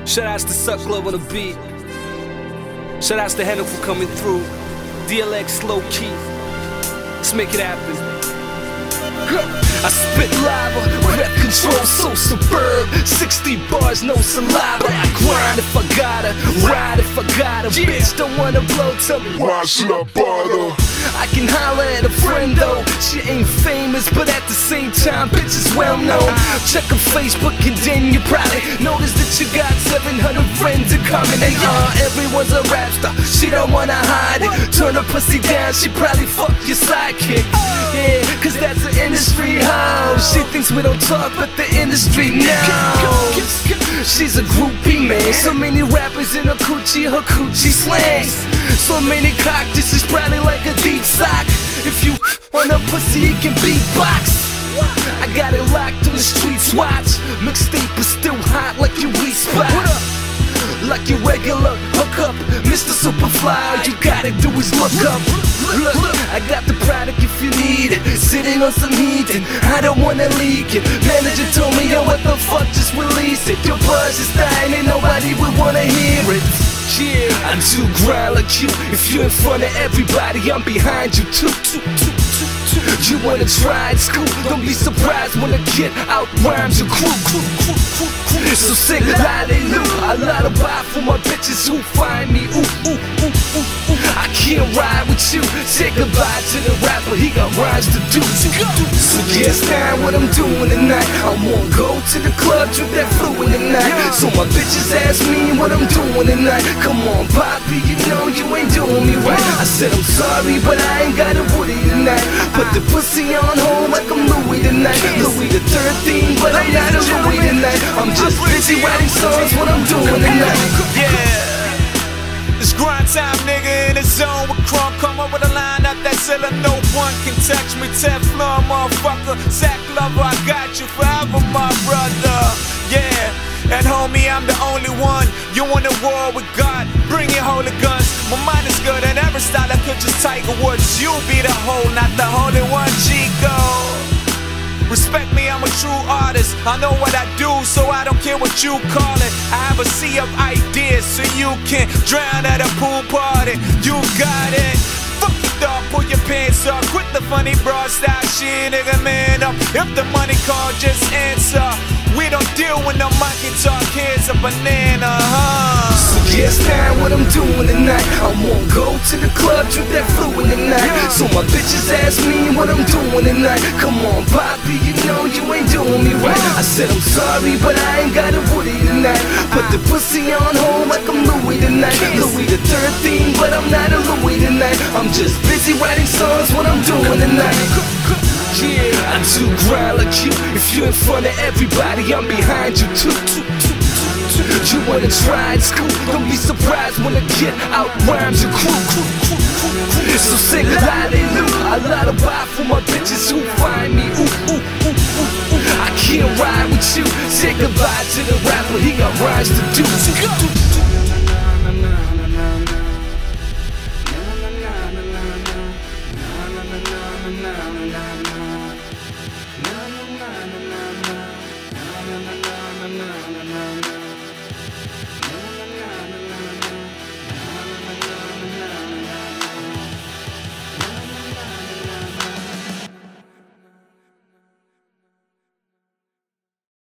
Shoutouts to Suck Love on the beat. Shoutouts to Henno for coming through. DLX low key. Let's make it happen. I spit lava, rep control so superb. 60 bars, no saliva. I grind if I gotta, ride if I gotta. Bitch don't wanna blow, tell me why should I bother? I can holler at a friend though. She ain't famous, but at the same time, bitch is well known. Check her Facebook and then you probably notice that you got 700 friends in common. And everyone's a rap star, she don't wanna hide it. Turn her pussy down, she probably fuck your sidekick. Yeah, cause that's the industry how. She thinks we don't talk, but the industry knows. She's a groupie, man. So many rappers in her coochie slangs. So many cock, this is probably like a deep sock. If you want a pussy, it can beatbox. I got it locked on the streets, watch. Mixtape is still hot like your weak spot. Like your regular hookup, Mr. Superfly, all you gotta do is look up. Look, I got the product if you need it. Sitting on some heat and I don't wanna leak it. Manager told me, yo, what the fuck, just release it. Your buzz is dying and nobody would wanna hear it. Yeah, I'm too grind like you. If you're in front of everybody, I'm behind you too. You wanna try it, school? Don't be surprised when a kid outrhymes your crew. So sing hallelujah. A lot of buy for my bitches who find me. I can't ride with you. Say goodbye to the rapper, he got rhymes to do. So guess now what I'm doing tonight. I won't go to the club, drink that fluid tonight. So my bitches ask me what I'm doing tonight. Come on, Poppy, you know you ain't doing me right. I said I'm sorry, but I ain't got a Woody tonight. Put the pussy on hold like I'm Louis tonight. Louis the 13th, but I'm not a Louis tonight. I'm just busy writing songs, what I'm doing tonight. Yeah, it's grind time, nigga, in the zone with Crumb. Come up with a line up that seller, no one can touch me. Teflon, motherfucker, Zach Lover, I got you forever, my brother. Yeah, and homie, I'm the only one. You want a war with God, bring your holy guns. My mind is good and every style I could just Tiger Woods. You be the whole, not the holy one, Chico. Respect me, I'm a true artist. I know what I do, so I don't care what you call it. I have a sea of ideas, so you can drown at a pool party. You got it. Fuck it dog, pull your pants up. Quit the funny broad style shit, nigga, man up. If the money call, just answer. We don't deal with no monkey talk, here's a banana, So guess now what I'm doing tonight. I won't go to the club, drink that fluid tonight. So my bitches ask me what I'm doing tonight. Come on, Poppy, you know you ain't doing me right. I said I'm sorry, but I ain't got a Woody tonight. Put the pussy on hold like I'm Louis tonight. Louis the 13th, but I'm not a Louis tonight. I'm just busy writing songs, what I'm doing tonight. Yeah, I'm too grind like you. If you're in front of everybody, I'm behind you too. You wanna try it, school? Don't be surprised when a kid outrhymes your crew. So sing hallelujah. A lot of buy for my bitches who find me. I can't ride with you. Say goodbye to the rapper, he got rhymes to do.